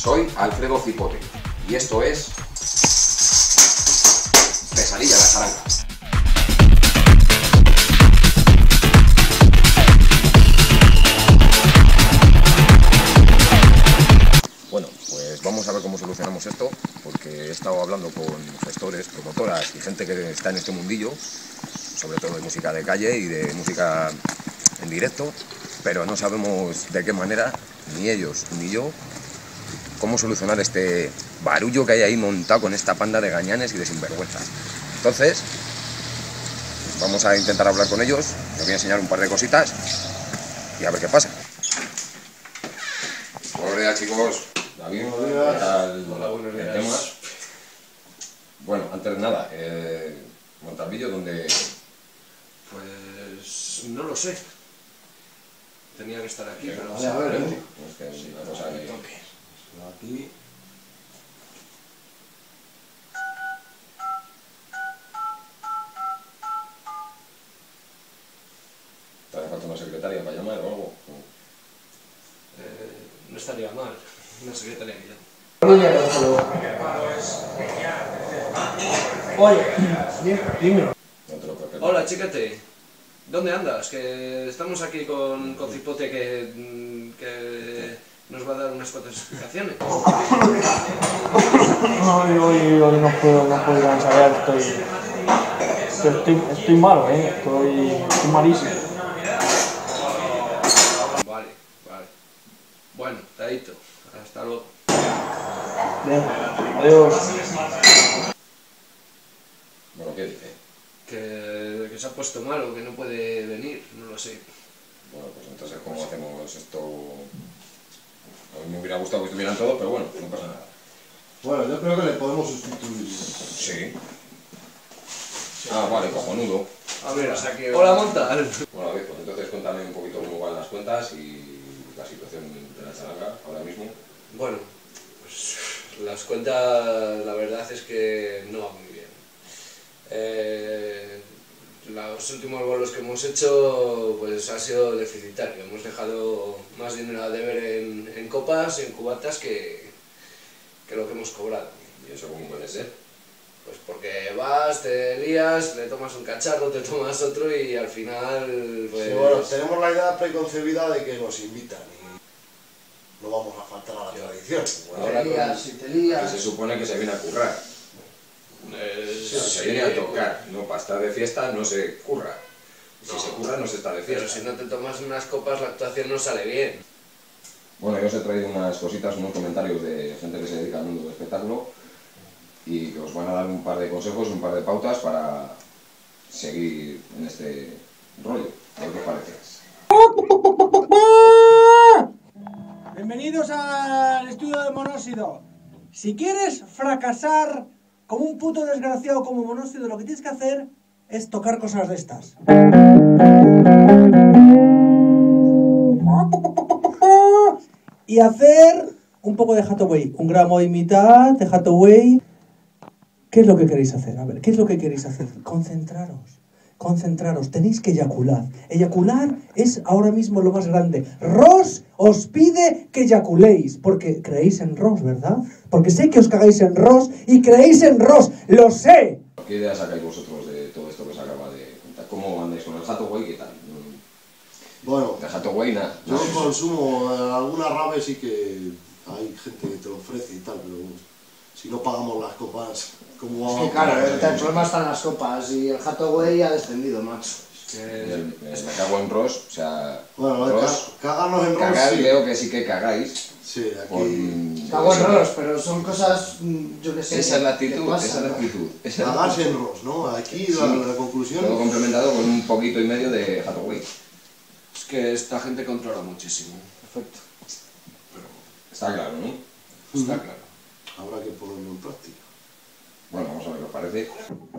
Soy Alfredo Cipote y esto es Pesadilla de la Charanga. Bueno, pues vamos a ver cómo solucionamos esto, porque he estado hablando con gestores, promotoras y gente que está en este mundillo, sobre todo de música de calle y de música en directo, pero no sabemos de qué manera, ni ellos ni yo, cómo solucionar este barullo que hay ahí montado con esta panda de gañanes y de sinvergüenzas. Entonces, vamos a intentar hablar con ellos, les voy a enseñar un par de cositas y a ver qué pasa. Buenos días, chicos. David, ¿qué tal? Hola, buenos días. El tema. Bueno, antes de nada, Montalvillo, ¿dónde? Pues no lo sé. Tenía que estar aquí, pero no sé. A ver, Es que es una cosa que... Aquí. ¿Te hace falta una secretaria para llamar o algo? No estaría mal. Una secretaria que llame. Oye, dime. No te lo preocupes. Hola, chiquete. ¿Dónde andas? Que estamos aquí con Cipote que nos va a dar unas cuantas explicaciones. Hoy no puedo ir a ensayar, estoy malo, estoy malísimo. Vale. Bueno, tadito. Hasta luego. Venga, adiós. Bueno, ¿qué dice? Que se ha puesto malo, que no puede venir, no lo sé. Bueno, pues entonces, ¿cómo hacemos esto? A mí me hubiera gustado que estuvieran todos, pero bueno, no pasa nada. Bueno, yo creo que le podemos sustituir. Sí. Ah, vale, cojonudo. A ver, hola, Montal. Bueno, a ver, pues entonces cuéntame un poquito cómo van las cuentas y la situación de la charanga ahora mismo. Bueno, pues las cuentas, la verdad es que no van muy bien. Los últimos bolos que hemos hecho pues ha sido deficitario. Hemos dejado más dinero a deber en copas y en cubatas que lo que hemos cobrado. ¿Y eso cómo puede ser? Pues porque vas, te lías, le tomas un cacharro, te tomas otro y al final pues... Sí, bueno, tenemos la idea preconcebida de que nos invitan y no vamos a faltar a la tradición. Ahora Si te lías. que se supone que se viene a currar. Se viene a tocar, no para estar de fiesta no se curra. Si se curra no se está de Pero fiesta. si no te tomas unas copas la actuación no sale bien. Bueno, yo os he traído unas cositas, unos comentarios de gente que se dedica al mundo del espectáculo y que os van a dar un par de consejos, un par de pautas para seguir en este rollo. A ver qué os parece. Bienvenidos al estudio de Monóxido. Si quieres fracasar como un puto desgraciado como Monóxido, lo que tienes que hacer es tocar cosas de estas. Y hacer un poco de Hathaway, 1 gramo y mitad de Hathaway. ¿Qué es lo que queréis hacer? A ver, ¿qué es lo que queréis hacer? Concentraros, tenéis que eyacular. Eyacular es ahora mismo lo más grande. Ross os pide que eyaculéis, porque creéis en Ross, ¿verdad? Porque sé que os cagáis en Ross y creéis en Ross, ¡lo sé! ¿Qué idea sacáis vosotros de todo esto que os acaba de contar? ¿Cómo andáis con el Hathaway? ¿Qué tal? Bueno, De Hathaway nada. yo consumo alguna rave, sí que hay gente que te lo ofrece y tal, pero si no pagamos las copas, ¿cómo vamos? Es que claro, el problema está en las copas y el Hathaway ha descendido, macho. Me cago en Ross, o sea... Bueno, Ross, cagarnos en Ross, cagar sí. veo que sí que cagáis. Sí, aquí... Con... Cago en Ross, pero son cosas, yo que sé. Esa es la que actitud, pasan, esa es la ¿no? actitud. Cagarse en Ross, ¿no? Aquí Sí. la conclusión... Todo complementado con un poquito y medio de Hathaway. Es que esta gente controla muchísimo. Perfecto. Está claro, ¿no? Está claro. Habrá que ponerlo en práctica. Bueno, vamos a ver qué os parece.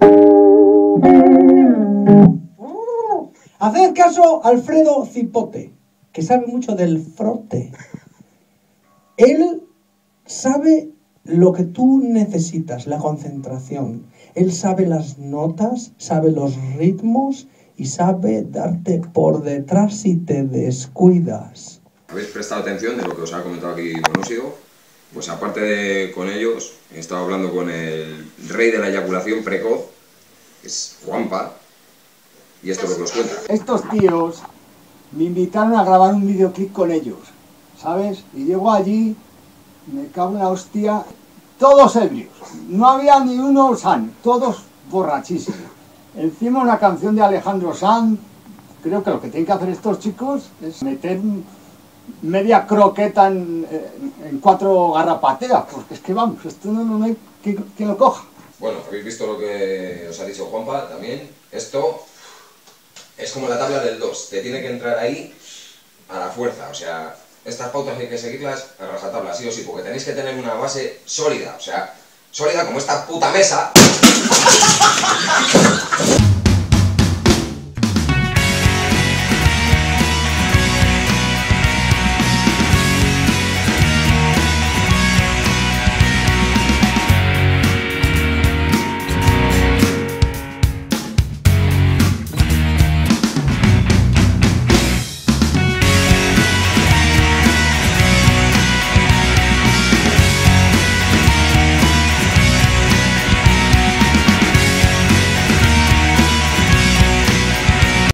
Haced caso a Alfredo Cipote, que sabe mucho del frote. Él sabe lo que tú necesitas, la concentración. Él sabe las notas, sabe los ritmos y sabe darte por detrás si te descuidas. ¿Habéis prestado atención de lo que os ha comentado aquí Monóxido? Pues aparte de con ellos, he estado hablando con el rey de la eyaculación precoz, que es Juanpa, y esto es lo que os cuenta. Estos tíos me invitaron a grabar un videoclip con ellos, ¿sabes? Y llego allí, me cago en la hostia, todos ebrios, no había ni uno sano, todos borrachísimos. Encima una canción de Alejandro Sanz. Creo que lo que tienen que hacer estos chicos es meter media croqueta en 4 garrapateas, porque es que vamos, esto no hay quien lo coja. Bueno, habéis visto lo que os ha dicho Juanpa también. Esto es como la tabla del 2, te tiene que entrar ahí a la fuerza, o sea, estas pautas hay que seguirlas a rajatabla, sí o sí, porque tenéis que tener una base sólida, o sea, sólida como esta puta mesa.